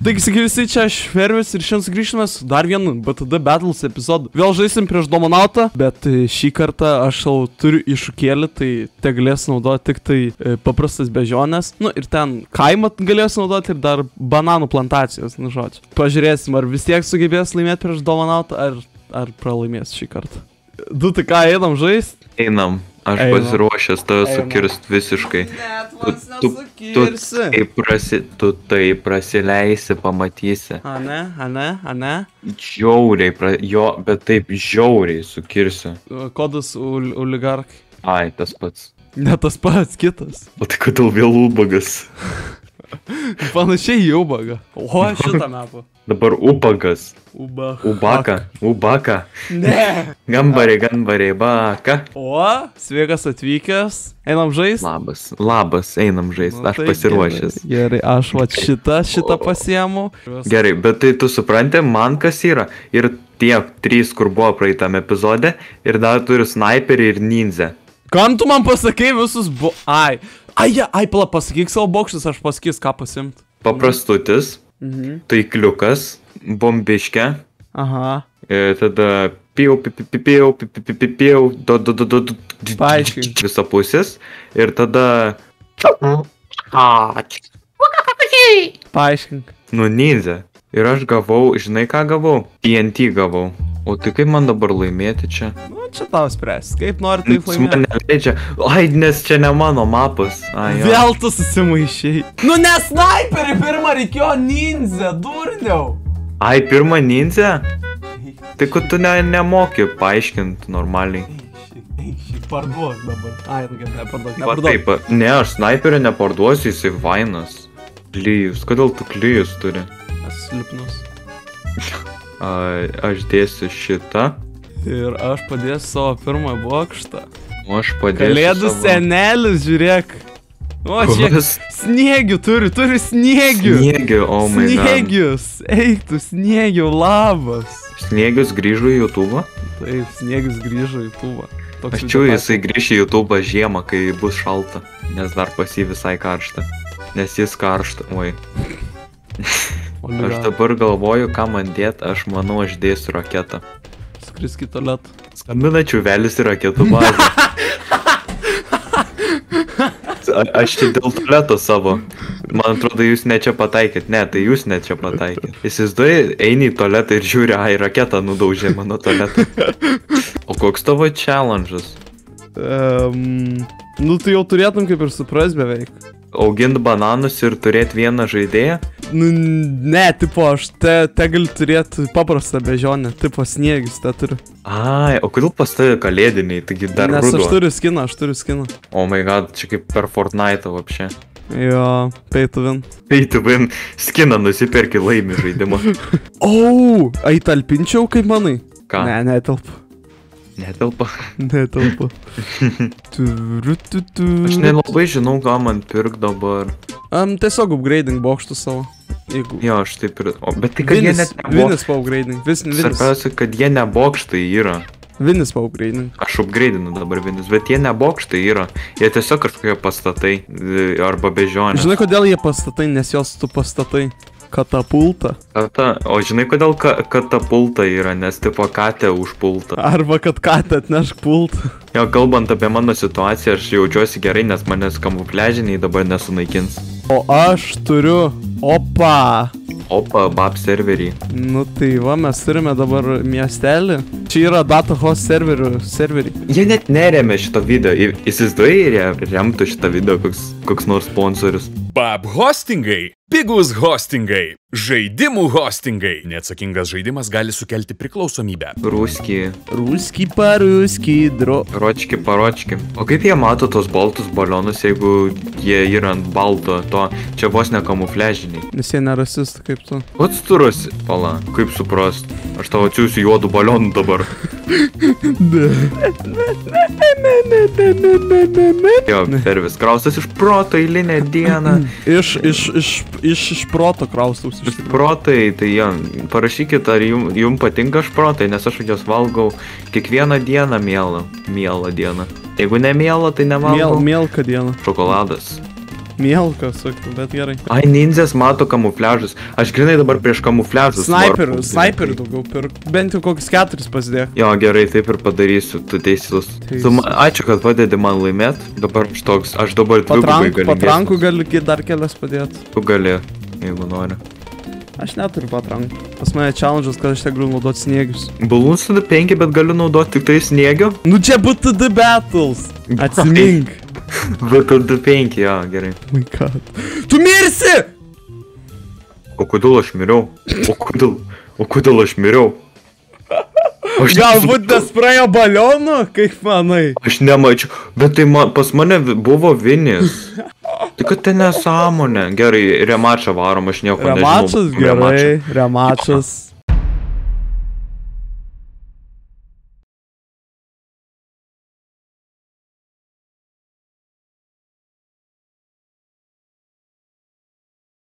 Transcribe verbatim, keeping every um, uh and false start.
Taigi, sakai visi, čia aš Fervis ir šiandien sugrįžtume su dar vienu B T D Battles epizodu. Vėl žaisim prieš Domonautą, bet šį kartą aš jau turiu iššūkėlį, tai te galės naudoti tik tai paprastas bežionės. Nu ir ten kaimą galės naudoti ir dar bananų plantacijos, nu žodžiu. Pažiūrėsim, ar vis tiek sugebės laimėti prieš Domonautą, ar, ar pralaimės šį kartą. Du, tai ką, einam žaist? Einam. Aš Einam. pasiruošęs tave sukirst visiškai. Net tu, vos tu, tu, nesukirsi. tai prasi, tu tai prasileisi, pamatysi. A ne, a ne, a ne? Žiauriai, pra, jo, bet taip žiauriai sukirsiu. Kodas ul, oligarkai. Ai, tas pats. Ne tas pats, kitas. O tai kodėl vėl ubagas? Panašiai į ubagą. O, šitą mepą. Dabar ubagas. Uba. Ubaka. Ubaka. Ne. Gambariai, gambariai, baka. O, sveikas atvykęs. Einam žaist? Labas, labas, einam žaist. Nu, aš tai pasiruošęs. Gerai, gerai, aš va šitą, šitą pasiemu. Gerai, bet tai tu supranti, man kas yra. Ir tie trys, kur buvo praeitam epizode. Ir dar turiu sniperį ir ninja. Kam tu man pasakei visus bu... Ai. Ai, ai, pala, pasakyk savo bokštus, aš pasakys, ką pasimt. Paprastutis. Mhm. Taikliukas, bombiškė, Aha. ir tada piau, piau, piau, piau, piau, do, do, do, do, do, Paaiškink. visapusis, ir tada, Paaiškink. nu, ninja, ir aš gavau, žinai ką gavau? T N T gavau, o tai kaip man dabar laimėti čia? Nu, čia tau spręs. Kaip nori, taip Su man laimėti. neleidžia, ai, nes čia ne mano mapas. Ai, jo. Vėl tu susimaišiai. Nu, ne sniperį pirmą reikėjo ninja, durniau. Ai, pirmą ninja? Tai kad tu ne, nemoki paaiškinti normaliai. Eikšį, parduok dabar. Ai, nu, kad neparduok, Va neparduok. taip, ne, aš snaiperio neparduosiu, jisai vainas. Klyjus, kodėl tu klyjus turi? Esu silpnus. A, aš dėsiu šitą, Ir aš padėsiu savo pirmą bokštą. o aš padėsiu Kalėdų savo... senelis, žiūrėk. O, čia Kas? sniegių turi, turi sniegių. Sniegių, oh my god. Sniegius, eik tu sniegių, labas. Sniegius grįžo į YouTube. Taip, sniegius grįžo į tuvą. Aš čiau, jisai grįš į YouTube žiemą, kai bus šalta. Nes dar pas jį visai karšta. Nes jis karšta, oi. Aš dabar galvoju, ką man dėt, aš manau, aš dėsiu raketą. Skrisk į tualetą. Skambina čiuvelis į raketų bazę. A, aš čia dėl tualeto savo. Man atrodo, jūs ne čia pataikėt. Ne, tai jūs ne čia pataikėt. Įsivaizduoji, eini į tualetą ir žiūri, ai, raketą nudaužė mano tualetą. O koks tavo challenge'as? Um, nu, tu jau turėtum kaip ir supras beveik. Augint bananus ir turėti vieną žaidėją? Nu, ne, tipo, aš te, te gali turėti paprastą bežionę. Tipo, sniegis te turiu. Ai, o kodėl pas tave kalėdiniai, taigi dar Nes ruduo? aš turiu skiną, aš turiu skiną. Oh my god, čia kaip per Fortnite vapšė. Jo, pay to win. Pay to win, skiną nusiperki laimi žaidimą. Au, ai talpinčiau, kaip manai? Ką? Ne, netelpa. Netelpa. Netelpa. Turiu, tu, tu. Aš nelabai žinau, ką man pirk dabar. Um, tiesiog upgrading bokštų savo. Jeigu... Jo, aš taip ir... O, bet tai kad jie Vinis, net nebokštai. vinis pa upgrading. Vis, vinis. Svarbiausia, kad jie nebokštai yra. Vinis pa upgrading. Aš upgradeinu dabar vinis, bet jie nebokštai yra. Jie tiesiog kažkokie pastatai e, arba bežionės. Žinai, kodėl jie pastatai, nes jos tu pastatai katapultą. Kata, o žinai, kodėl ka, katapulta yra, nes tipo katė užpulta. Arba kad katė atnešk pultą. Jo, kalbant apie mano situaciją, aš jaučiuosi gerai, nes manęs kamufliažiniai dabar nesunaikins. O aš turiu... Opa! Opa, bab serverį. Nu tai va, mes turime dabar miestelį. Čia yra data host serverių, serverį. Jie net neremia šito video. Į- Įsivaizduoji, remtų šitą video koks, koks nors sponsorius. Bab hostingai, pigus hostingai, žaidimų hostingai. Neatsakingas žaidimas gali sukelti priklausomybę. Ruski, Ruski paruski dro... ročki, paročki. O kaip jie mato tos baltus balionus, jeigu jie yra ant balto, to čia vos ne kamufliažiniai? Nes jie nerasistai kaip tu. Pats tu rasi, pala, kaip suprast? Aš tau atsiųsiu juodų balionų dabar. Jo, Fervis kraustas iš proto eilinę dieną. Iš, iš, iš, iš, iš proto kraustaus. Iš tikrųjų. Šprotai, tai jo, parašykit, ar jum, jum patinka šprotai, nes aš juos valgau kiekvieną dieną mielą, mielą dieną. Jeigu ne mielą, tai Miel, nevalgau. mielka diena. Šokoladas. Mielka, sakau, bet gerai. Ai, ninjas mato kamufliažus. Aš grinai dabar prieš kamufliažus. Sniperių, sniperių daugiau pirk. Bent jau kokius keturis pasidėk. Jo, gerai, taip ir padarysiu, tu teisus. Teisus. Tu, ma- ačiū, kad padedi man laimėt. Dabar aš toks, aš dabar dvigubai Patrankų, galingesnis. patrankų gali ki- dar kelias padėti. Tu gali, jeigu nori. Aš neturiu patrankų. Pas mane challenge'as, kad aš te galiu naudoti sniegius. Balloons tada penki, bet galiu naudoti tik tai sniegio. Nu čia B T D battles. Atsimink. Bet tada penki, jo, gerai. Oh my god. Tu mirsi! O kodėl aš miriau? O kodėl, o kodėl aš miriau? Aš Galbūt tas praėjo balionu, kaip manai? Aš nemačiau, bet tai ma, pas mane vi- buvo Vinis. Tik kad tai nesąmonė. Gerai, remačą varom, aš nieko Remačas nežinau. gerai, remačas.